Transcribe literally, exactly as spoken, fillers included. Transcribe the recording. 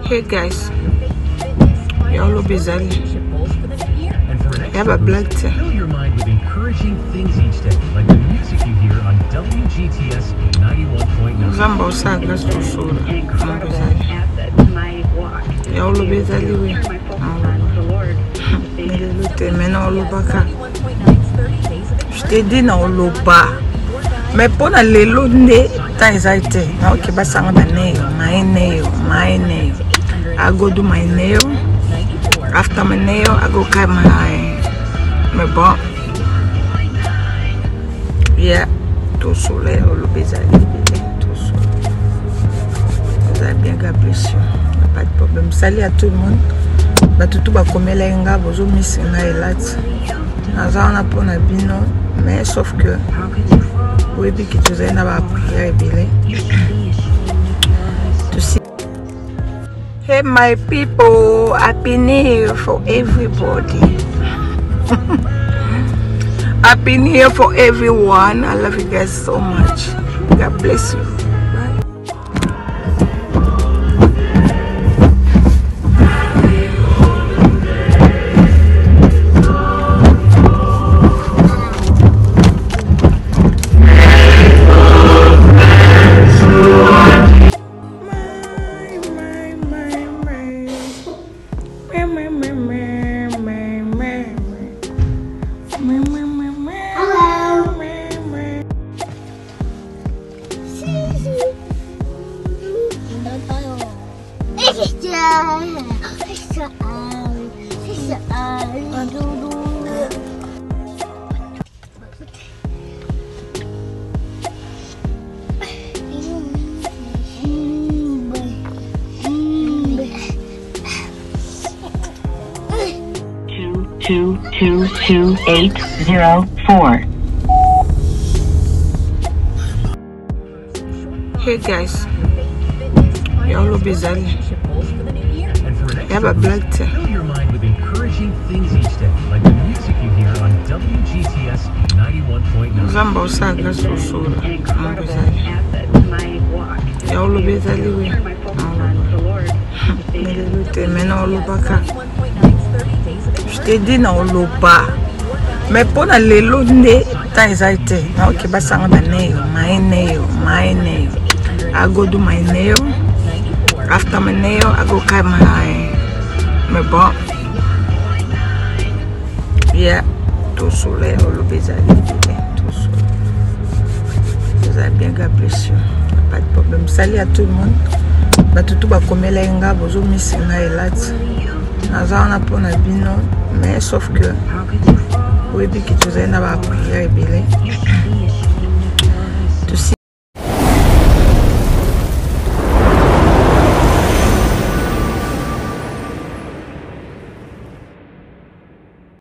Hey guys, y'all bizarre. I have a black tea. Fill your mind with encouraging things each day, like the music you hear on W G T S ninety-one point nine. Zamba usaga susura. Y'all bizarre we. Melelute mena olobaka. Je t'ai dit na oloba. Mais pour la lelo ne ta excited. Okay, basanga ba nail, my nail, my nail. I go do my nail. After my nail, I go cut my eye. My bon. Yeah, tout soleil, le bizarre, tout soleil. Vous avez bien gabéché. Pas de problème. Salut à tout le monde. Bah tout va comme les gars, vous avez mis ça là. Nous avons pour la bino, mais sauf que oui, puis que tu as une prière belé. Tu sais. Hey my people, happy new year for everybody. Happy new year for everyone. I love you guys so much. God bless you. Two two two eight zero four. Hey guys, y'all bizarre. I have a black tea. Fill your mind with encouraging things each day, like the music you hear on W G T S ninety-one point nine. Zamba usaga susura. Y'all bizarre we. Melelute mena olobaka. Je t'ai dit na oloba. Mais pour la lelo ne ta excited. Okay, basanga ba nail, my nail, my nail. I go do my nail. After my nail, I go cut my eye. My bon. Yeah, tout soleil, le bizarre, tout soleil. Vous avez bien gabéché. Pas de problème. Salut à tout le monde. Bah tout va comme les gars, vous avez mis ça là. Nous avons pour la bino, mais sauf que oui, puis que tu as une prière belé.